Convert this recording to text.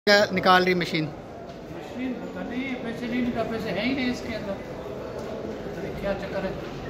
क्या निकाल रही मशीन? मशीन पता नहीं, पैसे नहीं निकाल, पैसे है ही नहीं इसके अंदर, क्या चक्कर है।